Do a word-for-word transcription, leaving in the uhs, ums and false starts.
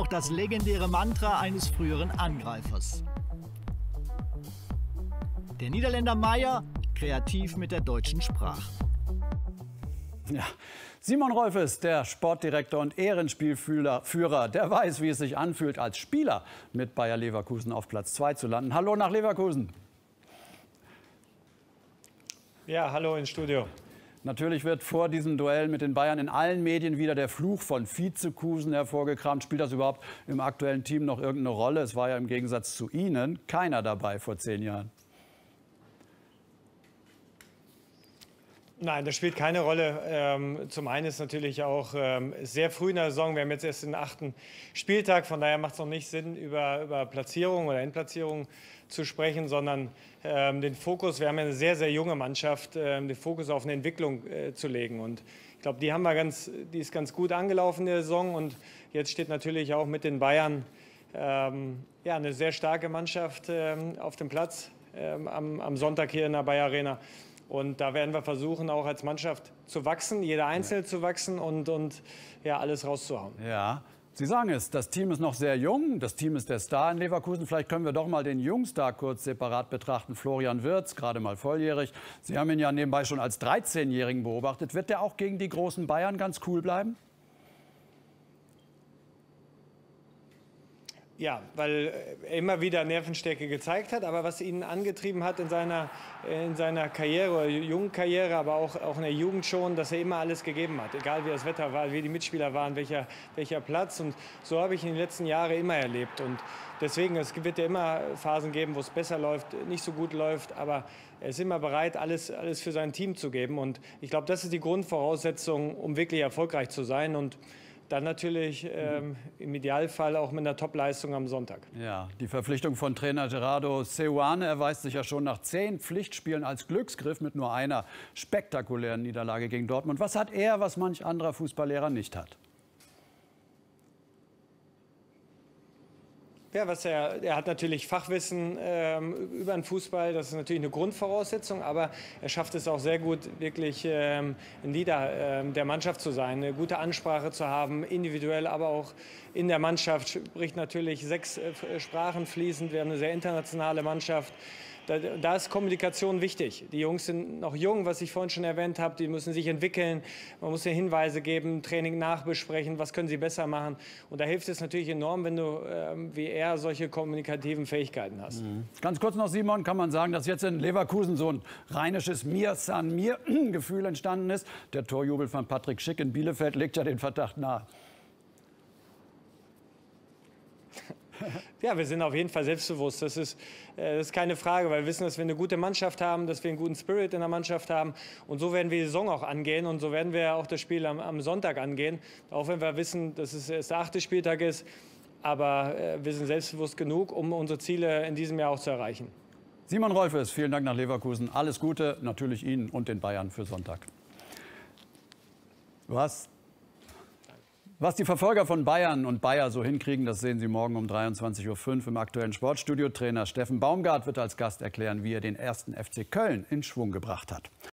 auch das legendäre Mantra eines früheren Angreifers. Der Niederländer Meier, kreativ mit der deutschen Sprache. Ja. Simon Rolfes, der Sportdirektor und Ehrenspielführer, der weiß, wie es sich anfühlt, als Spieler mit Bayer Leverkusen auf Platz zwei zu landen. Hallo nach Leverkusen. Ja, hallo ins Studio. Natürlich wird vor diesem Duell mit den Bayern in allen Medien wieder der Fluch von Vizekusen hervorgekramt. Spielt das überhaupt im aktuellen Team noch irgendeine Rolle? Es war ja im Gegensatz zu Ihnen keiner dabei vor zehn Jahren. Nein, das spielt keine Rolle. Ähm, zum einen ist natürlich auch ähm, sehr früh in der Saison. Wir haben jetzt erst den achten Spieltag. Von daher macht es noch nicht Sinn, über, über Platzierung oder Endplatzierung zu sprechen, sondern ähm, den Fokus, wir haben ja eine sehr, sehr junge Mannschaft, ähm, den Fokus auf eine Entwicklung äh, zu legen. Und ich glaube, die haben wir ganz, die ist ganz gut angelaufen in der Saison. Und jetzt steht natürlich auch mit den Bayern ähm, ja, eine sehr starke Mannschaft ähm, auf dem Platz ähm, am, am Sonntag hier in der Bayer Arena. Und da werden wir versuchen, auch als Mannschaft zu wachsen, jeder Einzelne ja. zu wachsen und, und ja, alles rauszuhauen. Ja, Sie sagen es, das Team ist noch sehr jung, das Team ist der Star in Leverkusen. Vielleicht können wir doch mal den Jungstar kurz separat betrachten. Florian Wirtz, gerade mal volljährig. Sie haben ihn ja nebenbei schon als dreizehnjährigen beobachtet. Wird der auch gegen die großen Bayern ganz cool bleiben? Ja, weil er immer wieder Nervenstärke gezeigt hat, aber was ihn angetrieben hat in seiner, in seiner Karriere, oder jungen Karriere, aber auch, auch in der Jugend schon, dass er immer alles gegeben hat, egal wie das Wetter war, wie die Mitspieler waren, welcher, welcher Platz. Und so habe ich ihn in den letzten Jahren immer erlebt. Und deswegen, es wird ja immer Phasen geben, wo es besser läuft, nicht so gut läuft, aber er ist immer bereit, alles, alles für sein Team zu geben. Und ich glaube, das ist die Grundvoraussetzung, um wirklich erfolgreich zu sein. Und dann natürlich ähm, im Idealfall auch mit einer Top-Leistung am Sonntag. Ja, die Verpflichtung von Trainer Gerardo Seoane erweist sich ja schon nach zehn Pflichtspielen als Glücksgriff mit nur einer spektakulären Niederlage gegen Dortmund. Was hat er, was manch anderer Fußballlehrer nicht hat? Ja, was er, er hat natürlich Fachwissen ähm, über den Fußball, das ist natürlich eine Grundvoraussetzung, aber er schafft es auch sehr gut, wirklich ähm, ein Leader ähm, der Mannschaft zu sein, eine gute Ansprache zu haben, individuell, aber auch in der Mannschaft, spricht natürlich sechs äh, Sprachen fließend, wir haben eine sehr internationale Mannschaft. Da, da ist Kommunikation wichtig. Die Jungs sind noch jung, was ich vorhin schon erwähnt habe. Die müssen sich entwickeln. Man muss ihnen Hinweise geben, Training nachbesprechen. Was können sie besser machen? Und da hilft es natürlich enorm, wenn du ähm, wie er solche kommunikativen Fähigkeiten hast. Mhm. Ganz kurz noch, Simon, kann man sagen, dass jetzt in Leverkusen so ein rheinisches Mir-San-Mir-Gefühl entstanden ist? Der Torjubel von Patrick Schick in Bielefeld legt ja den Verdacht nahe. Ja, wir sind auf jeden Fall selbstbewusst. Das ist, äh, das ist keine Frage, weil wir wissen, dass wir eine gute Mannschaft haben, dass wir einen guten Spirit in der Mannschaft haben. Und so werden wir die Saison auch angehen und so werden wir auch das Spiel am, am Sonntag angehen. Auch wenn wir wissen, dass es erst der achte Spieltag ist. Aber äh, wir sind selbstbewusst genug, um unsere Ziele in diesem Jahr auch zu erreichen. Simon Rolfes, vielen Dank nach Leverkusen. Alles Gute, natürlich Ihnen und den Bayern für Sonntag. Was? Was die Verfolger von Bayern und Bayer so hinkriegen, das sehen Sie morgen um dreiundzwanzig Uhr fünf im aktuellen Sportstudio. Trainer Steffen Baumgart wird als Gast erklären, wie er den ersten F C Köln in Schwung gebracht hat.